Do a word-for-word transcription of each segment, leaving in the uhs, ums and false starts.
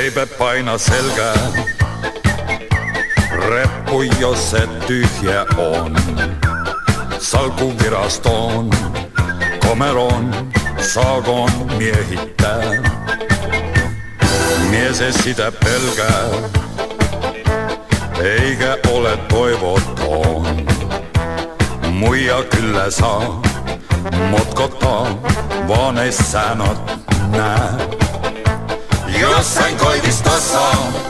Eipä paina selkää, reppu jos se tyhjä on. Salkuvirastoon, komeron, saakoon miehittää. Mies ei sitä pelkää, eikä ole toivoton. Muija kyllä saa motkottaa, vaan ei säännöt nää. Jossain koivistossa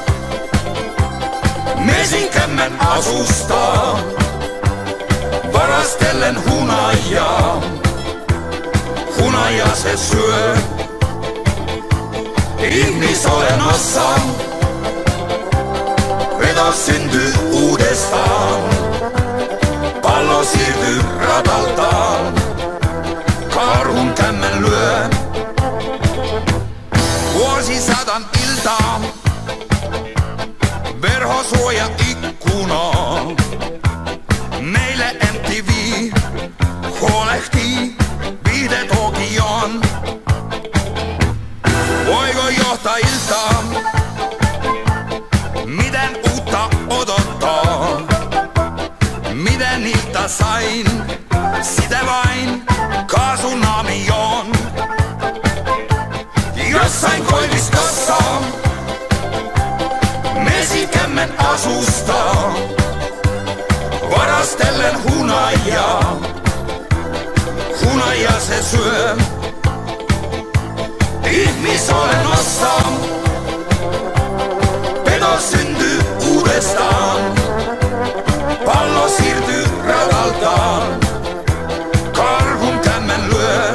mesinkämmän asustaa, varastellen hunajaa. Hunaja se syö ihmisolennossa. Vedos syntyy uudestaan, pallo siirtyy radaltaan. Karhun kämmen lyö vuosisadan iltaa, verhosuoja ikkunaa. Meille M T V huolehtii viihdetokioon. Voiko johtaa iltaa, miten uutta odottaa? Miten niiltä sain, sitä vain kaasunamioon. Jossain koivistossa mesikämmen asustaa, varastellen hunajaa. Hunaja se syö ihmisolennossa. Petos syntyy uudestaan, pallo siirtyy radaltaan. Karhun kämmen lyö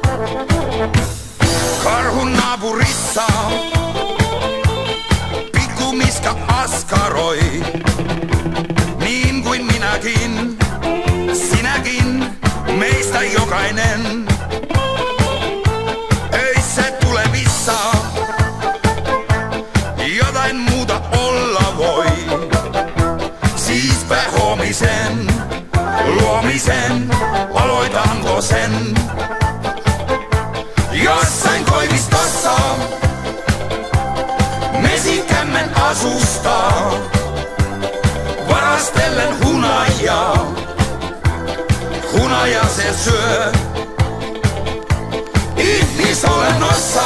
karhun naapurissa. Pikkumiska askaroi, niin kuin minäkin, sinäkin, meistä jokainen. Öissä tulevissa jotain muuta olla voi. Siispä huomisen, luomisen, aloitanko sen? Jossain koivistossa mesikämmen asustaa, varastellen hunajaa. Hunaja se syö ihmisolennossa.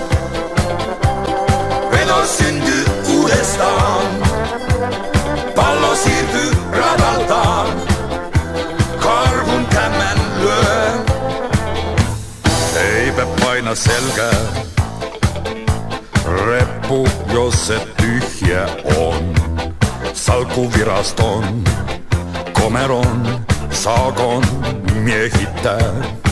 Vedos syntyy uudestaan, pallo siirtyy radaltaan. Karhun kämmen lyö. Eipä paina selkää, reppu jos se tyhjä on. Salkkuviraston, komeron, saakoon miehittää.